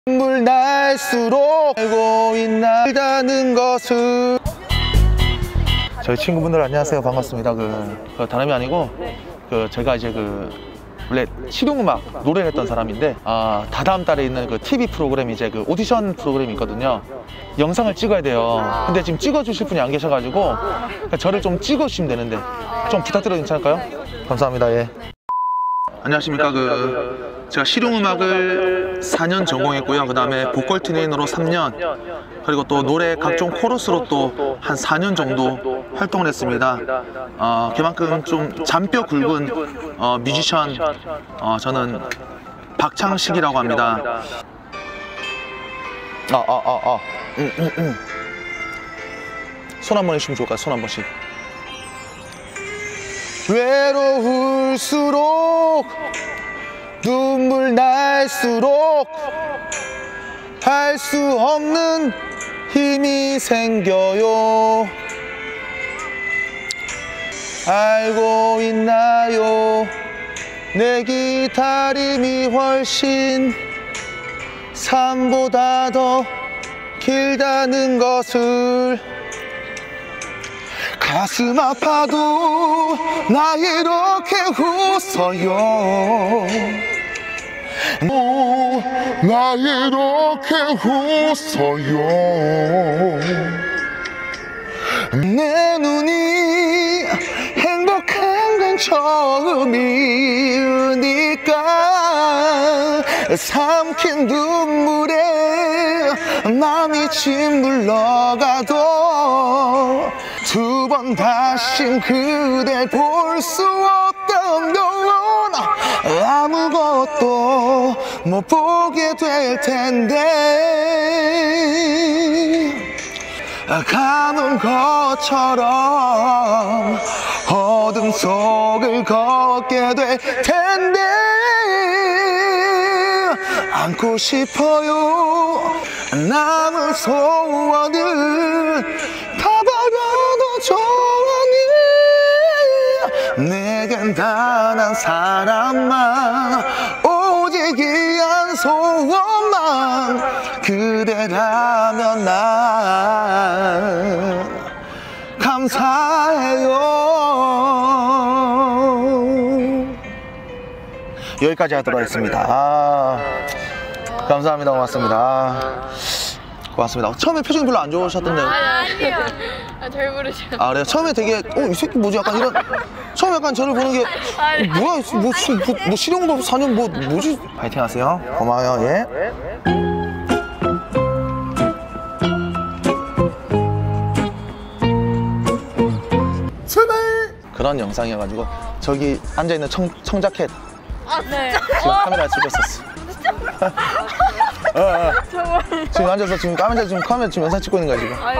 눈물 날수록 알고 있나는 것을. 저희 친구분들 안녕하세요. 반갑습니다. 그 다름이 아니고 제가 이제 원래 실용음악 노래를 했던 사람인데 다다음 달에 있는 TV 프로그램이 이제 오디션 프로그램이 있거든요. 영상을 찍어야 돼요. 근데 지금 찍어주실 분이 안 계셔가지고 저를 좀 찍어주시면 되는데 좀 부탁드려도 괜찮을까요? 감사합니다. 예. 안녕하십니까. 제가 실용음악을 4년 전공했고요. 그 다음에 보컬 트레이너로 3년, 그리고 또 노래 각종 코러스로 또 한 4년 정도 활동을 했습니다. 그만큼 좀 잔뼈 굵은 뮤지션, 저는 박창식이라고 합니다. 손 한 번 해주시면 좋을까요? 손 한 번씩. 외로울수록 눈물 날수록 할 수 없는 힘이 생겨요. 알고 있나요? 내 기다림이 훨씬 삶보다 더 길다는 것을. 가슴 아파도 나 이렇게 웃어요. 나 이렇게 웃어요. 내 눈이 행복한 건 처음이니까 삼킨 눈물에 맘이 짓물러가도 두 번 다신 그댈 볼 수 없다면 아무것도 못 보게 될 텐데, 가는 것처럼 어둠 속을 걷게 될 텐데, 안고 싶어요. 남은 소원을 다 버려도 좋으니 내겐 단 한 사람만, 오직 이 한 소원만 그대라면 난 감사해요. 여기까지 하도록 하겠습니다. 감사합니다. 고맙습니다. 고맙습니다. 처음에 표정이 별로 안 좋으셨던데요? 아니요. 잘 부르죠. 그래요? 처음에 되게 이 새끼 뭐지? 약간 이런. 처음에 약간 저를 보는 게 뭐야? 뭐 실용음악 4년 뭐지? 파이팅 하세요. 고마워요. 예. 출발! 그런 영상이어가지고 저기 앉아있는 청자켓 네. 지금 카메라에 찍고 있었어. 지금 앉아서 지금 카메라 지금 영상 찍고 있는 거야 지금.